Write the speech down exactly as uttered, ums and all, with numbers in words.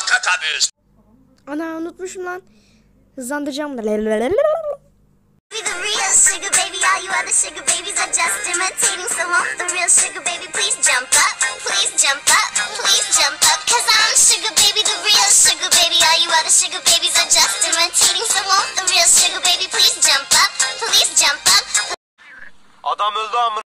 kat abuz. Ana unutmuşum lan. Hızlandıracağım da. Be the real sugar baby, all you other sugar babies are just imitating. So won't the real sugar baby please jump up, please jump up, please jump up. Cause I'm sugar baby, the real sugar baby, all you other sugar babies are just imitating. So won't the real sugar baby please jump up, please jump up. Adam öldü amına.